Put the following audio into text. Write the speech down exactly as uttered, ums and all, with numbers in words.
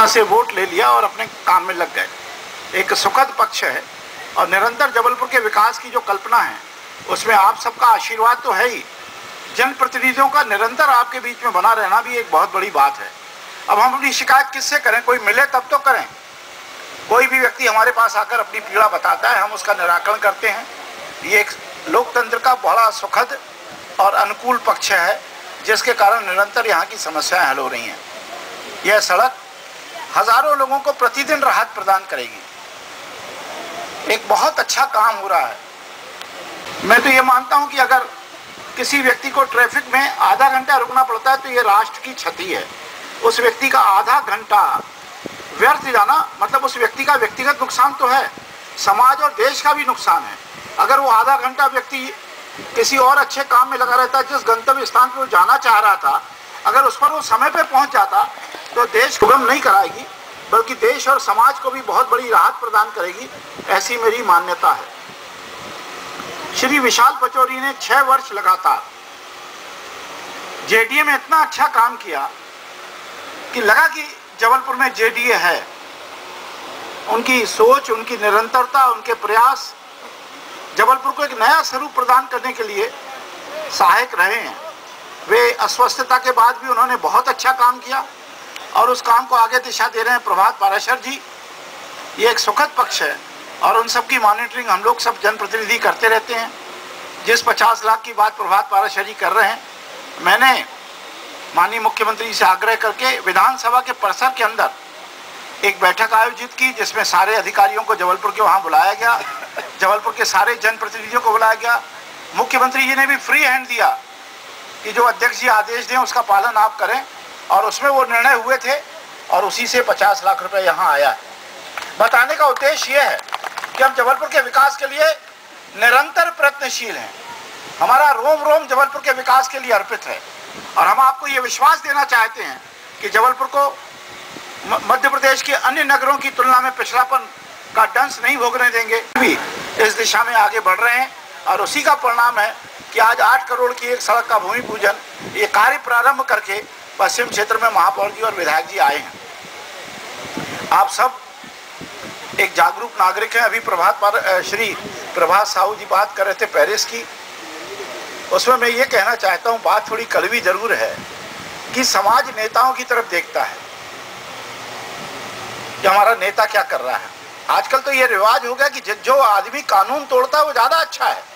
जनता से वोट ले लिया और अपने काम में लग गए। एक सुखद पक्ष है और निरंतर जबलपुर के विकास की जो कल्पना है उसमें आप सबका आशीर्वाद तो है ही, जनप्रतिनिधियों का निरंतर आपके बीच में बना रहना भी एक बहुत बड़ी बात है। अब हम अपनी शिकायत किससे करें? कोई मिले तब तो करें। कोई भी व्यक्ति हमारे पास आकर अपनी पीड़ा बताता है, हम उसका निराकरण करते हैं। ये एक लोकतंत्र का बड़ा सुखद और अनुकूल पक्ष है जिसके कारण निरंतर यहाँ की समस्याएं हल हो रही हैं। यह सड़क हजारों लोगों को प्रतिदिन राहत प्रदान करेगी। एक बहुत अच्छा काम हो रहा है। मैं तो ये मानता हूँ कि अगर किसी व्यक्ति को ट्रैफिक में आधा घंटा रुकना पड़ता है तो ये राष्ट्र की क्षति है। उस व्यक्ति का आधा घंटा व्यर्थ जाना मतलब उस व्यक्ति का व्यक्तिगत नुकसान तो है, समाज और देश का भी नुकसान है। अगर वो आधा घंटा व्यक्ति किसी और अच्छे काम में लगा रहता है, जिस गंतव्य स्थान पर वो जाना चाह रहा था, अगर उस पर वो समय पर पहुंच जाता तो देश को गम नहीं कराएगी बल्कि देश और समाज को भी बहुत बड़ी राहत प्रदान करेगी, ऐसी मेरी मान्यता है। श्री विशाल पचौरी ने छह वर्ष लगातार जेडीए में इतना अच्छा काम किया कि लगा कि जबलपुर में जेडीए है। उनकी सोच, उनकी निरंतरता, उनके प्रयास जबलपुर को एक नया स्वरूप प्रदान करने के लिए सहायक रहे हैं। वे अस्वस्थता के बाद भी उन्होंने बहुत अच्छा काम किया और उस काम को आगे दिशा दे रहे हैं प्रभात पाराशर जी। ये एक सुखद पक्ष है और उन सब की मॉनिटरिंग हम लोग सब जनप्रतिनिधि करते रहते हैं। जिस पचास लाख की बात प्रभात पाराशर जी कर रहे हैं, मैंने माननीय मुख्यमंत्री से आग्रह करके विधानसभा के परिसर के अंदर एक बैठक आयोजित की जिसमें सारे अधिकारियों को जबलपुर के वहाँ बुलाया गया, जबलपुर के सारे जनप्रतिनिधियों को बुलाया गया। मुख्यमंत्री जी ने भी फ्री हैंड दिया कि जो अध्यक्ष जी आदेश दें उसका पालन आप करें और उसमें वो निर्णय हुए थे और उसी से पचास लाख रुपए यहाँ आया है। बताने का उद्देश्य ये है कि हम जबलपुर के विकास के लिए निरंतर प्रयत्नशील हैं। हमारा रोम रोम जबलपुर के विकास के लिए अर्पित है और हम आपको ये विश्वास देना चाहते हैं कि जबलपुर को मध्य प्रदेश के अन्य नगरों की तुलना में पिछड़ापन का दंश नहीं भोगने देंगे। भी इस दिशा में आगे बढ़ रहे हैं और उसी का परिणाम है कि आज आठ करोड़ की एक सड़क का भूमि पूजन ये कार्य प्रारंभ करके पश्चिम क्षेत्र में महापौर जी और विधायक जी आए हैं। आप सब एक जागरूक नागरिक हैं। अभी प्रभात पर श्री प्रभात साहू जी बात कर रहे थे पेरिस की, उसमें मैं ये कहना चाहता हूँ, बात थोड़ी कड़वी जरूर है कि समाज नेताओं की तरफ देखता है कि हमारा नेता क्या कर रहा है। आजकल तो ये रिवाज हो गया कि जो आदमी कानून तोड़ता है वो ज़्यादा अच्छा है।